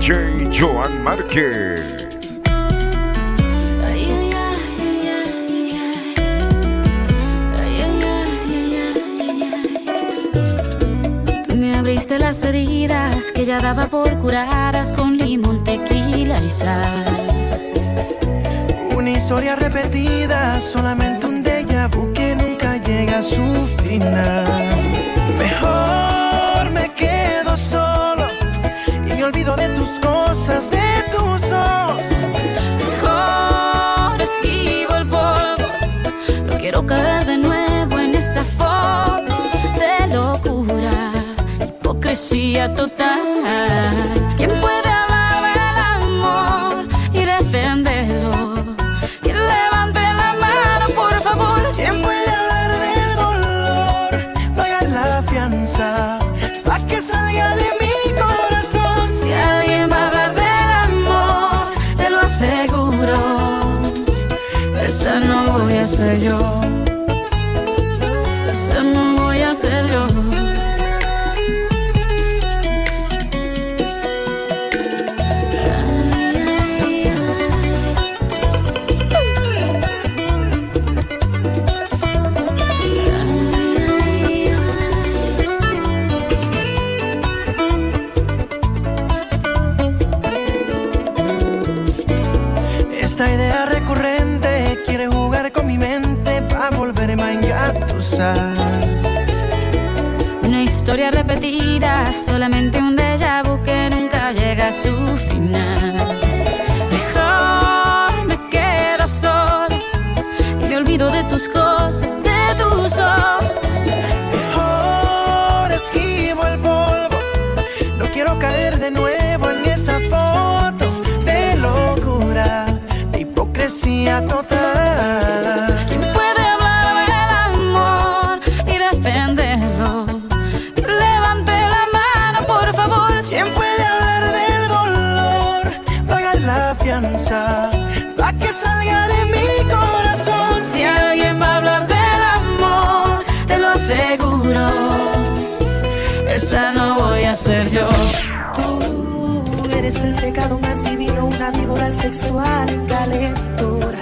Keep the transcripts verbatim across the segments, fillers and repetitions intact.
J. Joan Márquez. Me abriste las heridas que ya daba por curadas con limón, tequila y sal. Una historia repetida, solamente un déjà vu que nunca llega a su final. Mejor me quedo solo y me olvido de tus cosas, de tus ojos. Mejor esquivo el polvo, no quiero caer de nuevo en esa foto de locura, hipocresía total. ¿Quién puede hablar del amor y defenderlo? ¿Quién levante la mano, por favor? ¿Quién puede hablar del dolor? Pagar la fianza pa' que salga de mi corazón. Si alguien va a hablar del amor, te lo aseguro, esa no voy a ser yo. Esa no voy a ser yo. Esta idea recurrente quiere jugar con mi mente pa' volverme a engatusar. Una historia repetida, solamente un déjà vu que nunca llega a su final. Mejor me quedo solo y me olvido de tus cosas, de tus ojos. Mejor esquivo el polvo, no quiero caer de nuevo en esa foto de locura, de hipocresía total. ¿Quién puede hablar del amor y defenderlo? Que levante la mano, por favor. ¿Quién puede hablar del dolor? Pagar la fianza pa' que salga de mi corazón. Si alguien va a hablar del amor, te lo aseguro, esa no voy a ser yo. Tú eres el pecado más divino, una víbora sexual calentora.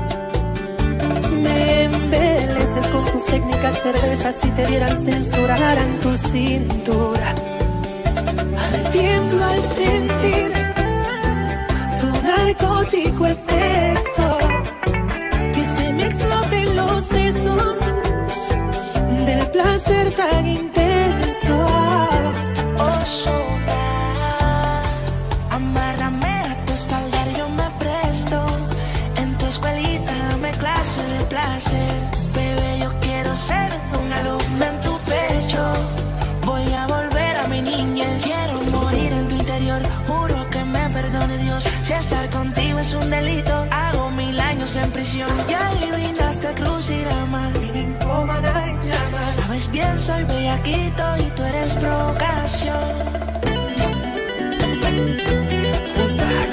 Me embeleces con tus técnicas perversas, si te vieran censuraran tu cintura. Tiemblo al sentir tu narcótico efecto, que se me exploten los sesos del placer tan intenso. Amárrame a tu espalda, yo me presto. En tu escuelita dame clase de placer. Bebé, yo quiero ser un alumno en tu pecho. Voy a volver a mi niñez. Quiero morir en tu interior. Juro que me perdone Dios. Si estar contigo es un delito, hago mil años en prisión. Ya adivinaste el crucigrama, mi ninfómana en llamas. Sabes bien, soy bellaquito y tú eres provocación. Who's back?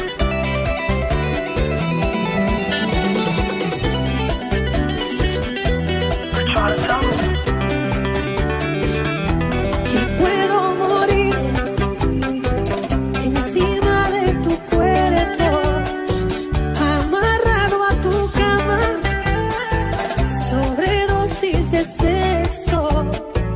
Que puedo morir encima de tu cuerpo, amarrado a tu cama, sobredosis de sexo.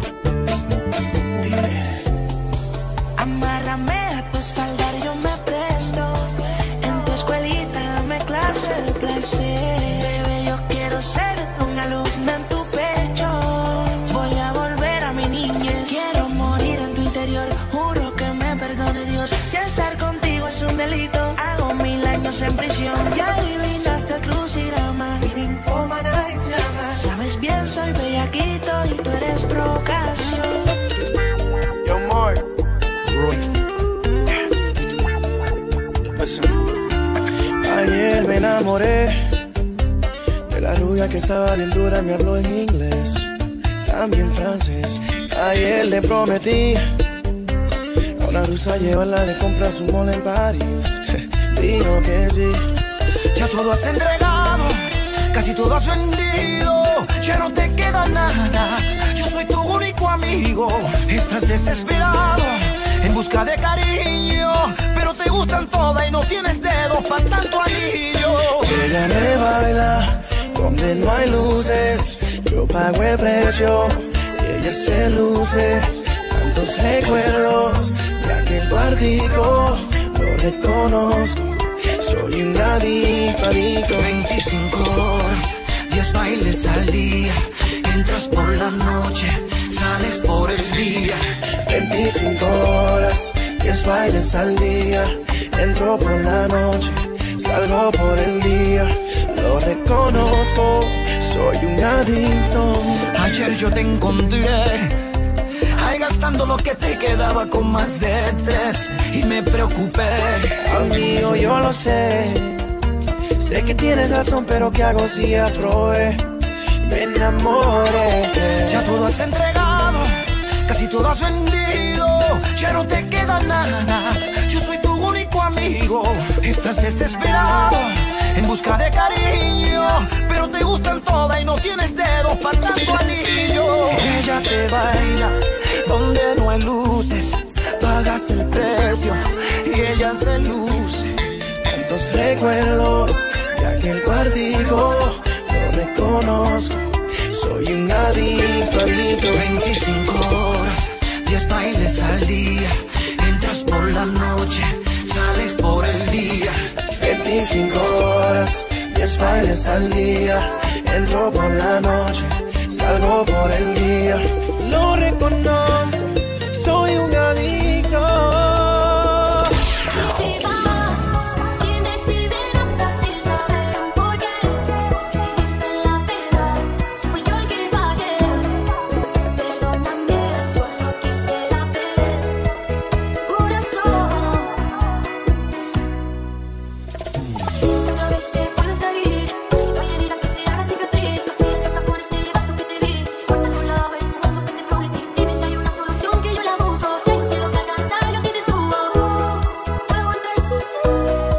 Amárrame a tu espalda, yo me presto. En tu escuelita dame clase de placer. Bebé, yo quiero ser un alumno en tu pecho. Voy a volver a mi niñez. Quiero morir en tu interior. Juro que me perdone Dios. Si estar contigo es un delito, hago mil años en prisión. Ya adivinaste el crucigrama, mi ninfómana en llamas. Sabes bien, soy bellaquito y tú eres provocación. Yo, Mark Royce. Listen. Ayer me enamoré de la rubia que estaba bien dura, me habló en inglés, también francés. Ayer le prometí a una rusa llevarla de compras un mall en París. Dijo que sí. Ya todo has entregado, casi todo has vendido, ya no te queda nada. Yo soy tu único amigo. Estás desesperado en busca de cariño, pero gustan todas y no tienes dedos para tanto anillo. Ella me baila donde no hay luces, yo pago el precio y ella se luce. Tantos recuerdos de aquel cuartico, lo reconozco, soy un adicto, adicto. Veinticinco horas, diez bailes al día, entras por la noche, sales por el día. Veinticinco horas, diez bailes al día, entro por la noche, salgo por el día. Lo reconozco, soy un adicto. Ayer yo te encontré ahí gastando lo que te quedaba con más de tres y me preocupé. Amigo, yo lo sé, sé que tienes razón, pero ¿qué hago si aprobé? Me enamoré. Ya todo has entregado, casi todo has vendido, ya no te queda nada, yo soy tu único amigo. Estás desesperado en busca de cariño, pero te gustan todas y no tienes dedos para tanto anillo. Ella te baila donde no hay luces, pagas el precio y ella se luce. Tantos recuerdos de aquel cuartico, lo reconozco, soy un adicto, adicto. Veinticinco horas, diez bailes al día, entras por la noche, sales por el día. Veinticinco horas, diez bailes al día, entro por la noche, salgo por el día. Lo reconozco, soy un adicto. Y te vas sin decir de nada, sin saber un porqué. Y dime la verdad, si fui yo el que fallé. Perdóname, solo quisiera ver corazón. Otra vez te vuelves a ir, y no hay herida que se haga cicatriz. Casi hasta tapones te llevas porque te di. Fuerte sola en un mundo que te prometí. Dime si hay una solución que yo la busco. Si hay un cielo que alcanzar, yo a ti te subo. No puedo aguantar sin ti.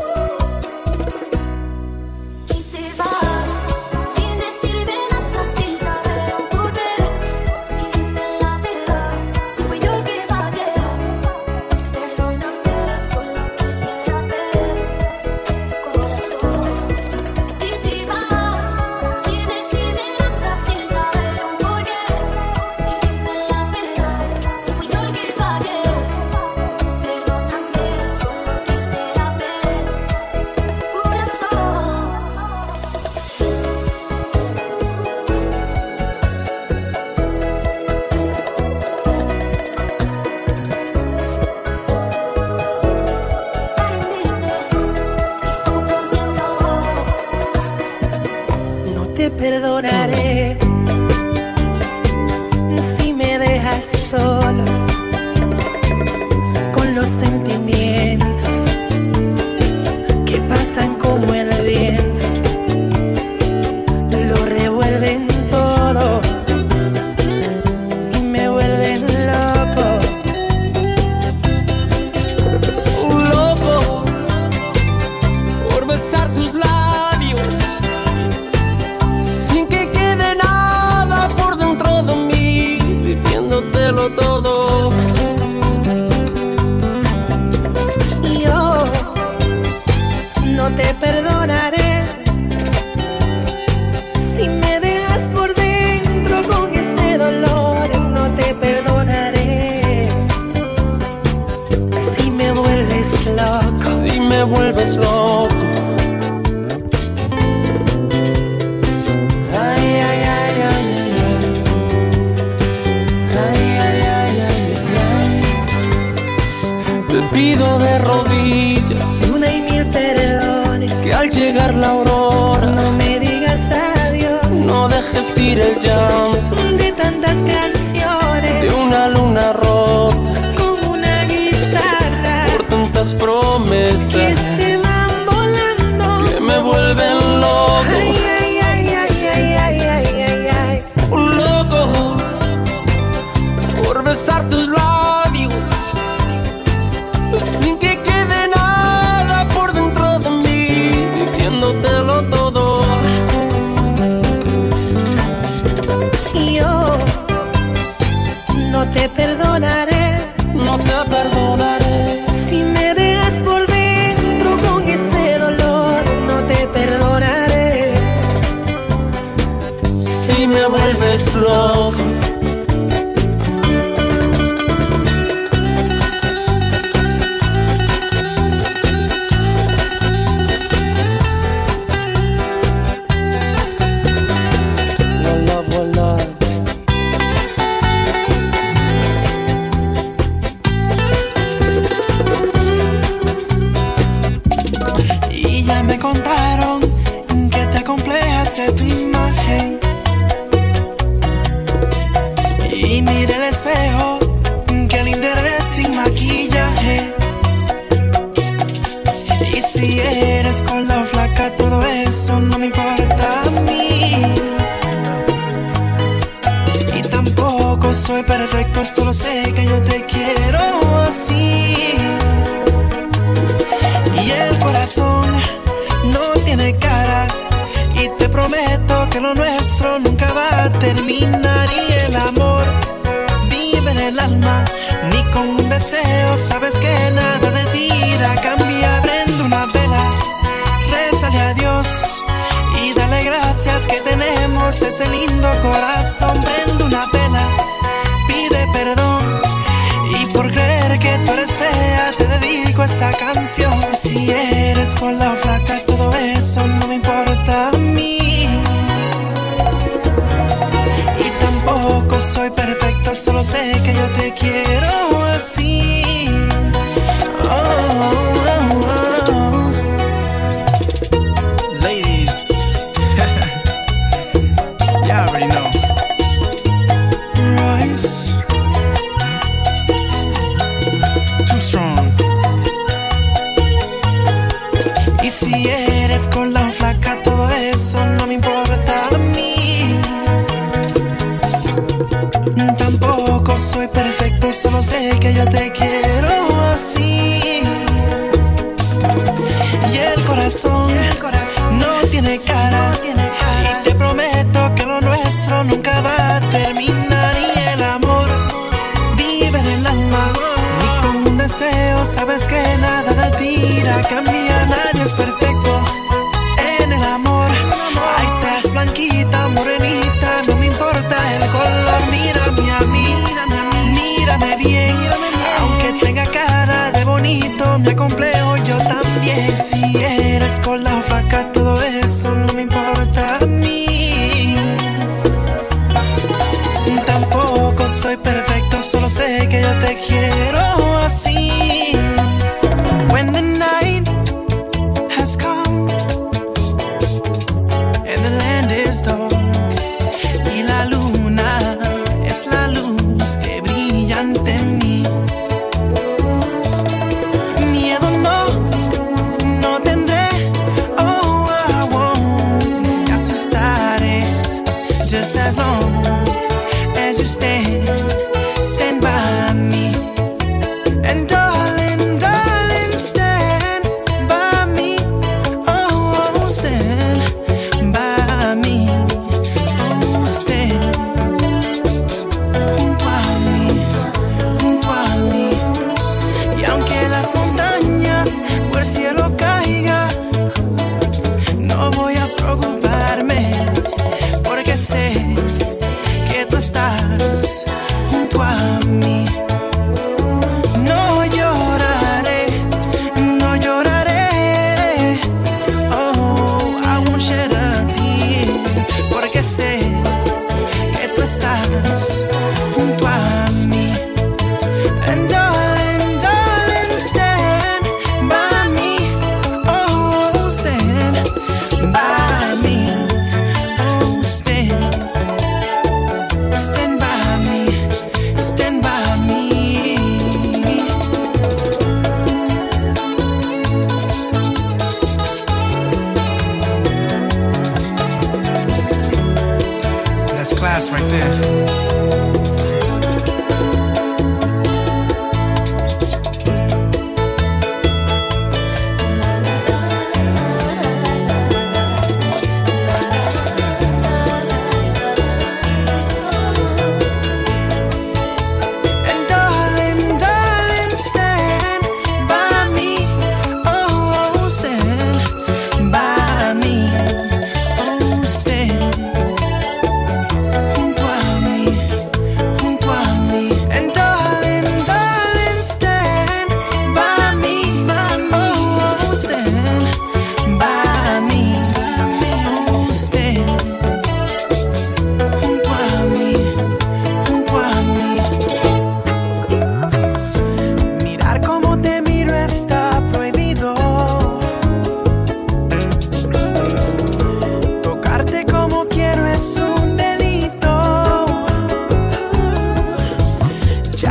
Y te vas sin decirme nada, sin saber un porqué. Y dime la verdad, si fui yo el que fallé. Perdóname, solo quisiera ver tu corazón. Y te vas sin decirme nada, sin saber un porqué. Y dime la verdad, si fui yo el que fallé. Perdóname, solo quisiera ver corazón. Ay, mientes, estoy consciente. No te perdonaré si me dejas solo con los sentimientos que pasan como el viento, lo revuelven todo y me vuelven loco. Loco por besar tus labios sin que quede nada por dentro de mí, diciéndotelo todo. Y yo no te perdonaré si me dejas por dentro con ese dolor. No te perdonaré si me vuelves loco. Si me vuelves loco. Ay, ay, ay, ay, ay, ay. Ay, ay, ay, ay, ay, ay. Te pido de rodillas Una y mil perdones, que al llegar la aurora no me digas adiós. no dejes ir el llanto De tantas canciones, de una luna rota como una guitarra por tantas que promesas se van volando. que me vuelven loco. Ay, ay, ay, ay, ay, ay, ay, ay, ay. Un loco por besar tus labios sin que quede nada por dentro de mí, diciéndotelo todo. Y yo no te perdonaré No te perdonaré si me dejas por dentro mire el espejo, qué lindo eres sin maquillaje. Y si eres gorda o flaca, todo eso no me importa a mí. Y tampoco soy perfecto, solo sé que yo te quiero así. Y el corazón no tiene cara, y te prometo que lo nuestro nunca va a terminar. Y el amor vive en el alma, ni con un deseo, sabes que nada de ti irá a cambiar. Prende una vela, rézale a Dios y dale gracias que tenemos ese lindo corazón. Prende una vela, pide perdón, y por creer que tú eres fea te dedico esta canción. Si eres gorda o flaca, todo eso no me importa a mí. Y tampoco soy perfecto, solo sé que yo te quiero así. Oh, oh, oh. Ladies, you already know. Royce, too strong. Y si eres gorda o flaca, todo eso no me importa a mí. Tampoco soy perfecto, solo sé que yo te quiero así. Y el corazón, el corazón no tiene cara, no tiene cara, y te prometo que lo nuestro nunca va a terminar. Y el amor vive en el alma, ni con un deseo, sabes que nada de ti irá a cambiar. Nadie es perfecto en el amor, ay, seas blanquita, morenita, no me importa el color. Mírame a mí, mírame bien, aunque tenga cara de bonito, me acomplejo yo también. Si eres gorda o flaca, todo eso no me importa a mí. Tampoco soy perfecto, solo sé que yo te quiero así. When the night has come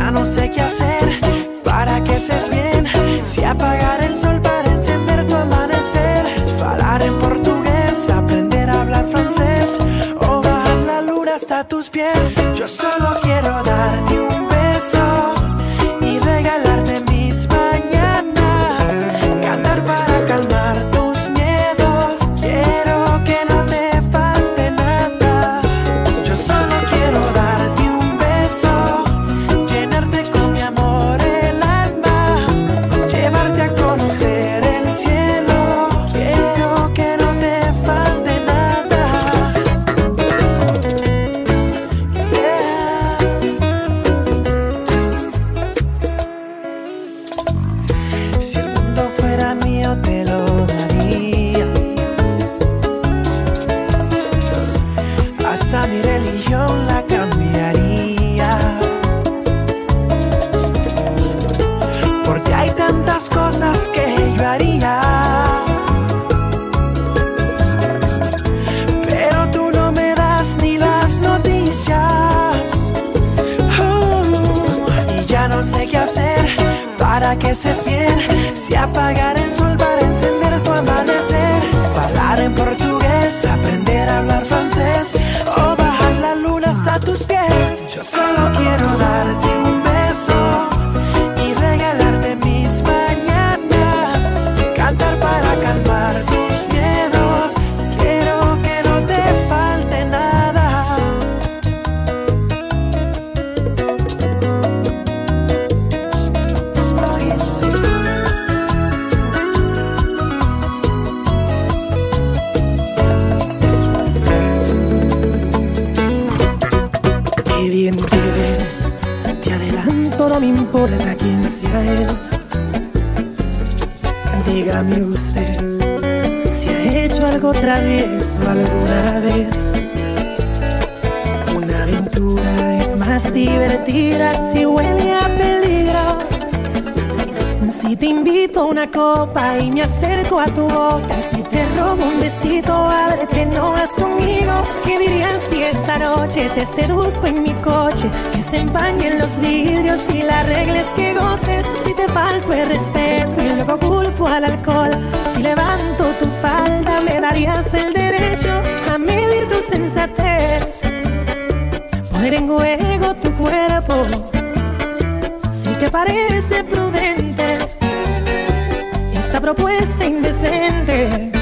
Ya no sé qué hacer para que estés bien. Si apagar el sol para encender tu amanecer, hablar en portugués, aprender a hablar francés, o bajar la luna hasta tus pies. Yo solo quiero darte un beso y regalarte mis mañanas, cantar para calmar tus miedos. Quiero que no te falte nada. Yo solo quiero darte un beso, llenarte con mi amor el alma, llevarte a conocer el cielo. Quiero que no te falte nada. Yeah. Si el mundo fuera mío te lo daría, hasta mi religión la cambiaría, porque hay tantas cosas que yo haría, pero tú no me das ni las noticias. Uh, y ya no sé qué hacer para que estés bien. Si apagar el sol para encender tu amanecer, hablar en portugués, aprender a hablar francés, o bajar la luna hasta tus pies. Yo solo quiero darte un beso y regalarte mis mañanas, cantar para calmar tus miedos. Quiero que no te falte nada. Qué bien te ves, te adelanto, no me importa quién sea él. Dígame usted si ha hecho algo travieso alguna vez. Una aventura es más divertida si huele a peligro. Si te invito a una copa y me acerco a tu boca, si te robo un besito, ábrete, no vas conmigo. ¿Qué dirías si esta noche te seduzco en mi coche? Que se empañen los vidrios y la regla es que goces. Si te falto el respeto y luego culpo al alcohol, si levanto tu falda me darías el derecho a medir tu sensatez, poner en juego tu cuerpo. Si te parece prudente esta propuesta indecente,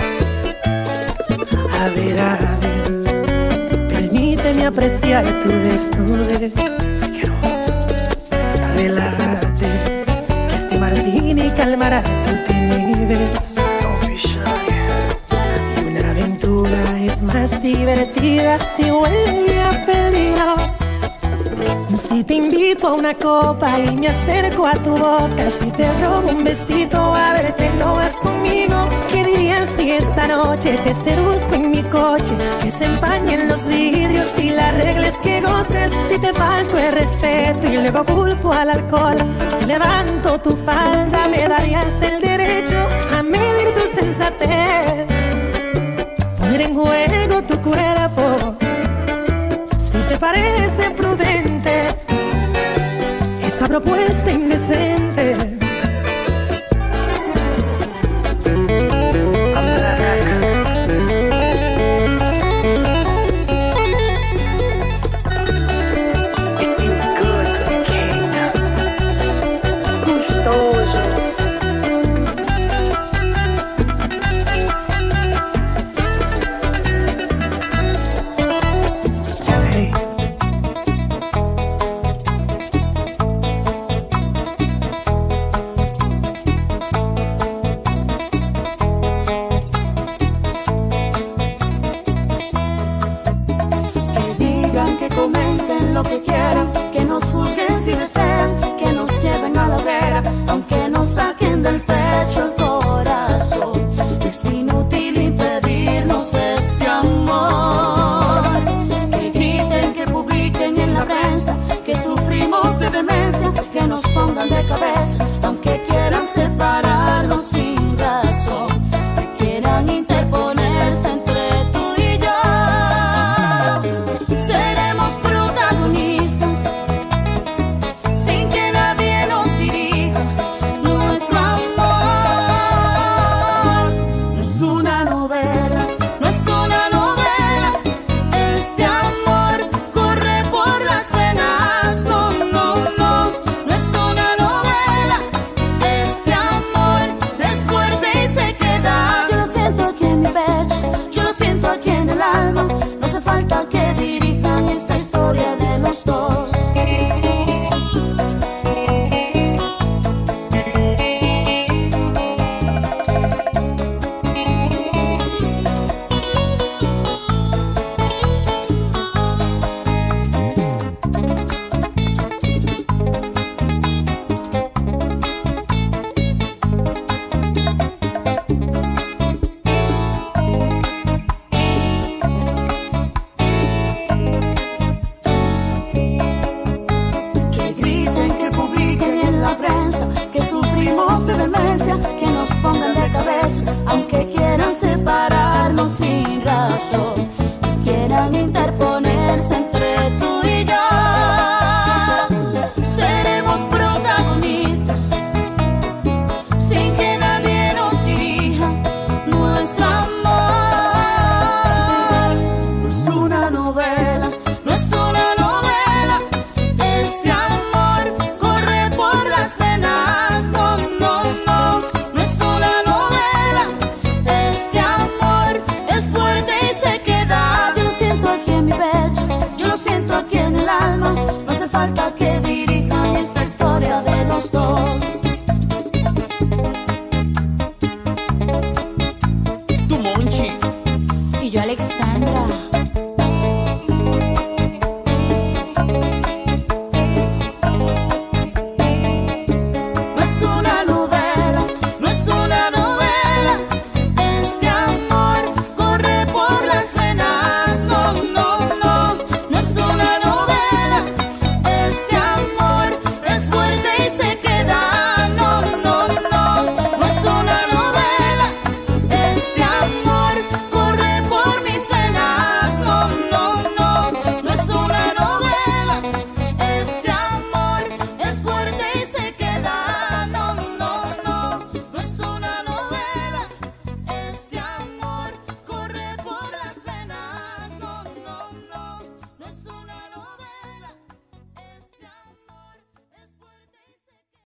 a ver, a ver, permíteme apreciar tu desnudez. Si quiero, relájate, que este martini calmará tu timidez. Don't be shy. Y una aventura es más divertida si huele a peligro. Si te invito a una copa y me acerco a tu boca, si te robo un besito, a verte, no vas conmigo. ¿Qué dirías si esta noche te seduzco en mi coche? Que se empañen los vidrios y la regla es que goces. Si te falto el respeto y luego culpo al alcohol, si levanto tu falda me darías el derecho a medir tu sensatez, poner en juego tu cuerpo. Si te parece prudente esta propuesta indecente,